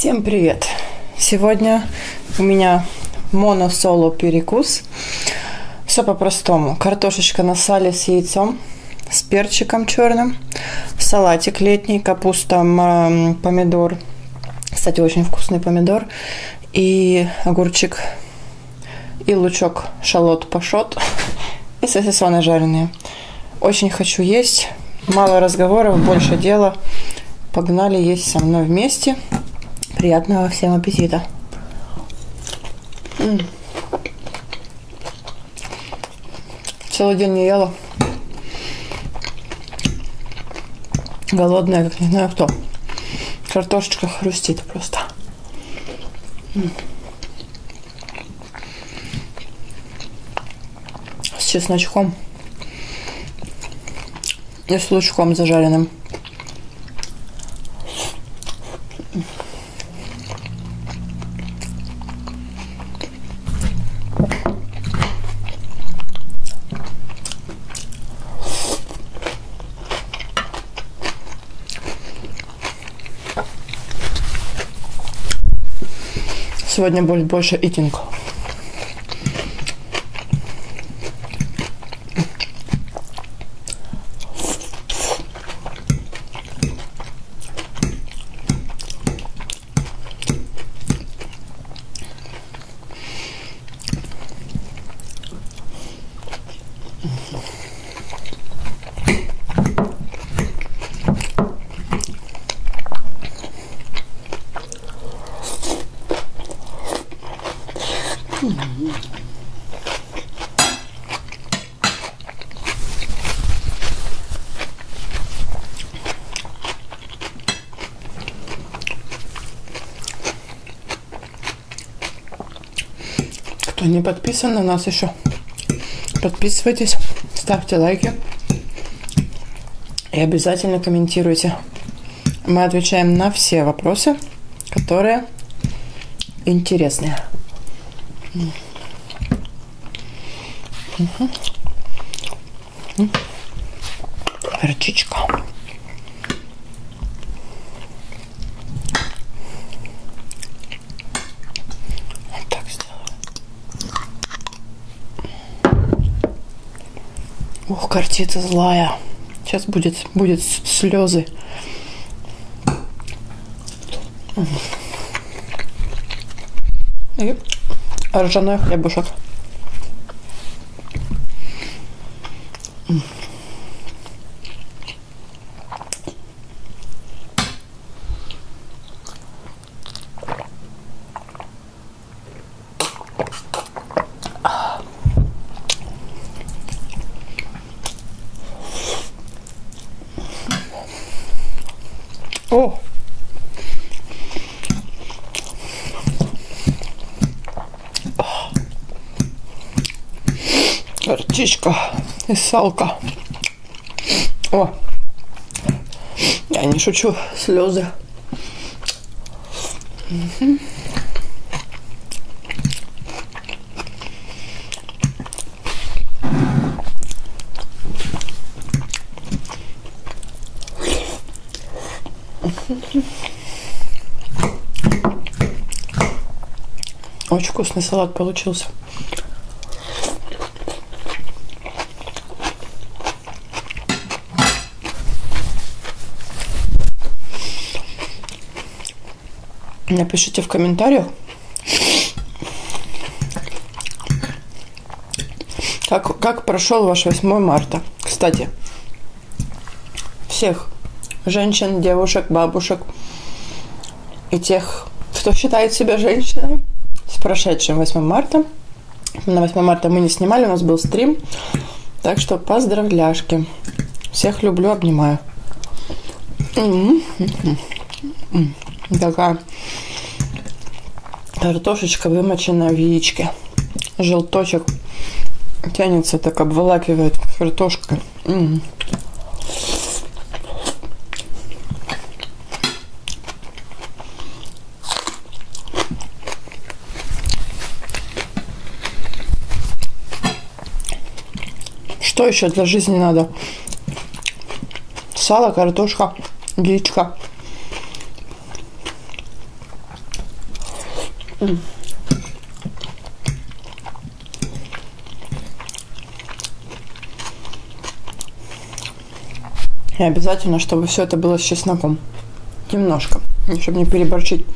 Всем привет! Сегодня у меня моно-соло перекус. Все по-простому. Картошечка на сале с яйцом, с перчиком черным, салатик летний, капуста, помидор. Кстати, очень вкусный помидор. И огурчик, и лучок, шалот, пашот, и сосисоны жареные. Очень хочу есть. Мало разговоров, больше дела. Погнали есть со мной вместе. Приятного всем аппетита. Целый день не ела. Голодная, как не знаю кто. Картошечка хрустит просто. С чесночком. И с лучком зажаренным. Сегодня будет больше итинг. Кто не подписан на нас еще, подписывайтесь, ставьте лайки и обязательно комментируйте. Мы отвечаем на все вопросы, которые интересные. Горчичка. Вот так сделаю. Ух, картица злая. Сейчас будет слезы. И ржаной хлебушек. О! Горчичка и салка. О! Я не шучу, слезы. Очень вкусный салат получился. Напишите в комментариях, как прошел ваш 8 марта. Кстати, всех женщин, девушек, бабушек и тех, кто считает себя женщиной, с прошедшим 8 марта. На 8 марта мы не снимали, у нас был стрим. Так что поздравляшки. Всех люблю, обнимаю. Такая картошечка, вымоченная в яичке. Желточек тянется, так обволакивает картошкой. Что еще для жизни надо? Сало, картошка, яичко. И обязательно, чтобы все это было с чесноком. Немножко, чтобы не переборчить.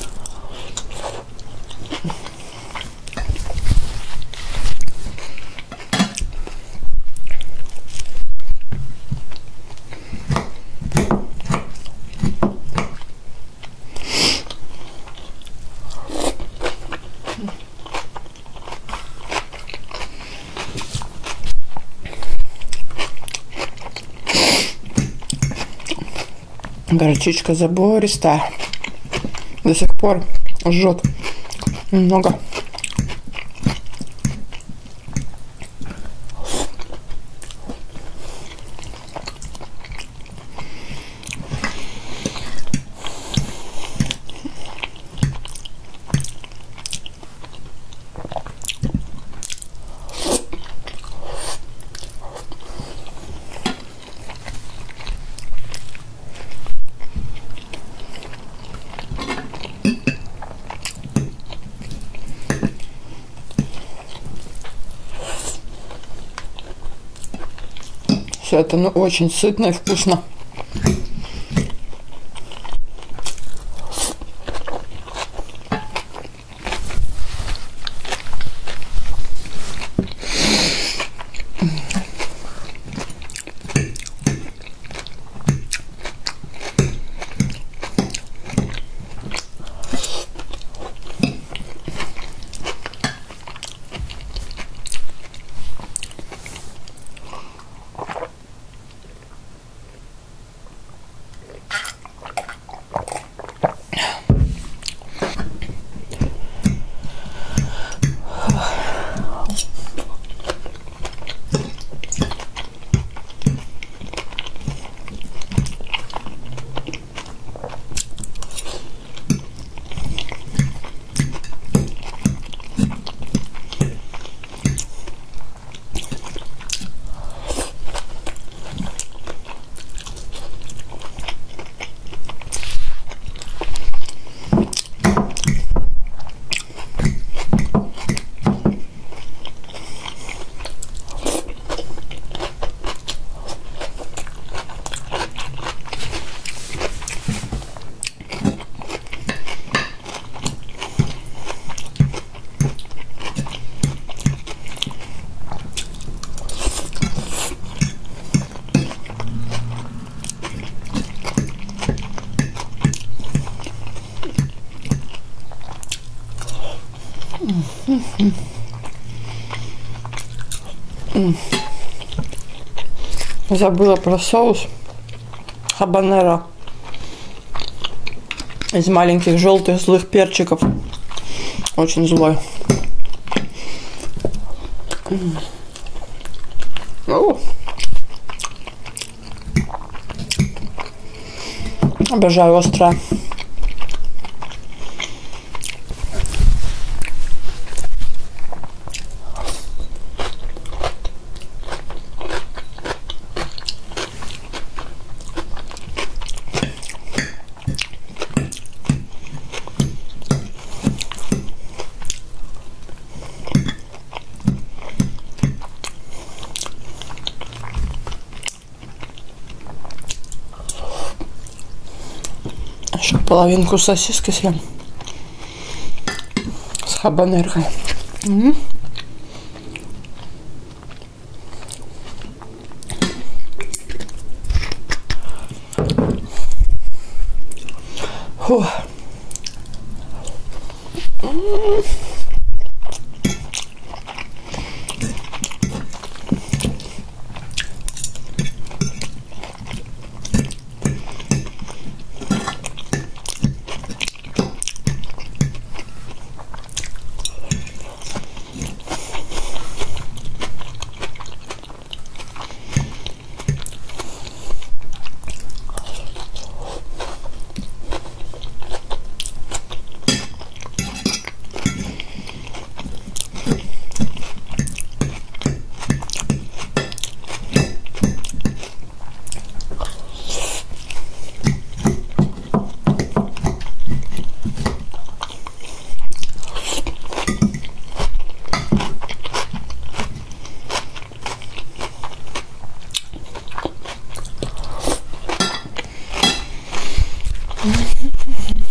Горчичка забористая. До сих пор жжет немного. Все это, ну, очень сытно и вкусно. Забыла про соус хабанеро из маленьких желтых злых перчиков. Очень злой. Обожаю острое. Еще половинку сосиски съем с хабанеркой. Фу.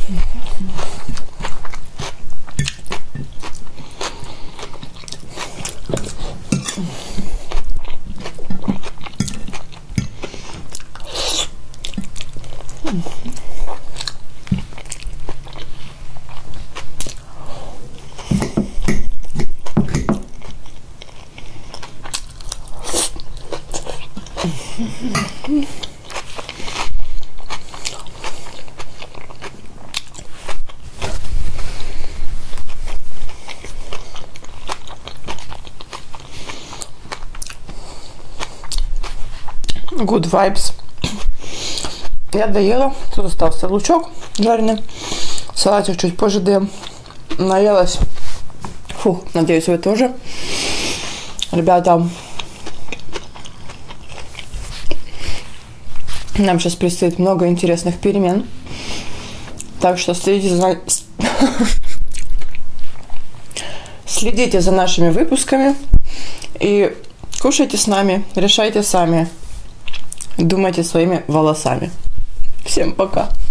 Good vibes. Я доела. Тут остался лучок жареный. Салатик чуть позже доем. Наелась. Фу, надеюсь, вы тоже. Ребята, нам сейчас предстоит много интересных перемен. Так что следите за нашими выпусками и кушайте с нами, решайте сами, думайте своими волосами. Всем пока!